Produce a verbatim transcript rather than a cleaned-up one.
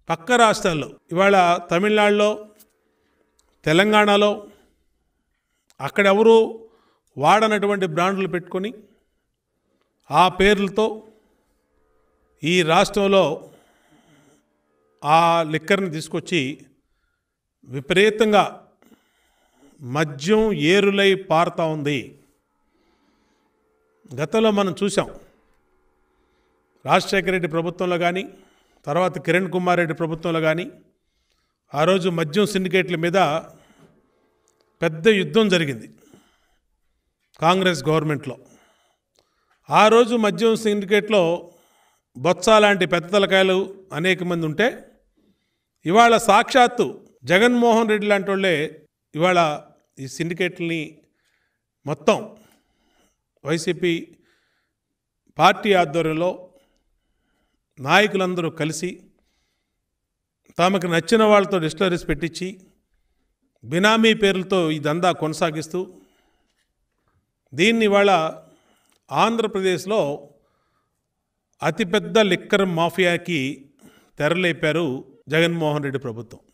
పక్క రాష్ట్రాల్లో ఇవాళ తమిళనాడులో, తెలంగాణలో అక్కడెవరూ వాడనటువంటి బ్రాండ్లు పెట్టుకొని ఆ పేర్లతో ఈ రాష్ట్రంలో ఆ లిక్కర్ని తీసుకొచ్చి విపరీతంగా మద్యం ఏరులై పారుతూ ఉంది. గతంలో మనం చూసాం, రాజశేఖర రెడ్డి ప్రభుత్వంలో కానీ, తర్వాత కిరణ్ కుమార్ రెడ్డి ప్రభుత్వంలో కానీ ఆ రోజు మద్యం సిండికేట్ల మీద పెద్ద యుద్ధం జరిగింది కాంగ్రెస్ గవర్నమెంట్లో. ఆ రోజు మద్యం సిండికేట్లో బొత్స లాంటి పెద్ద తలకాయలు అనేక మంది ఉంటే, ఇవాళ సాక్షాత్తు జగన్మోహన్ రెడ్డి లాంటి వాళ్ళే ఇవాళ ఈ సిండికేట్లని మొత్తం వైసీపీ పార్టీ ఆధ్వర్యంలో నాయకులందరూ కలిసి తమకు నచ్చిన వాళ్ళతో డిస్టిలరీస్ పెట్టించి బినామీ పేర్లతో ఈ దందా కొనసాగిస్తూ దీన్ని ఇవాళ ఆంధ్రప్రదేశ్లో అతిపెద్ద లిక్కర్ మాఫియాకి తెరలేపారు జగన్మోహన్ రెడ్డి ప్రభుత్వం.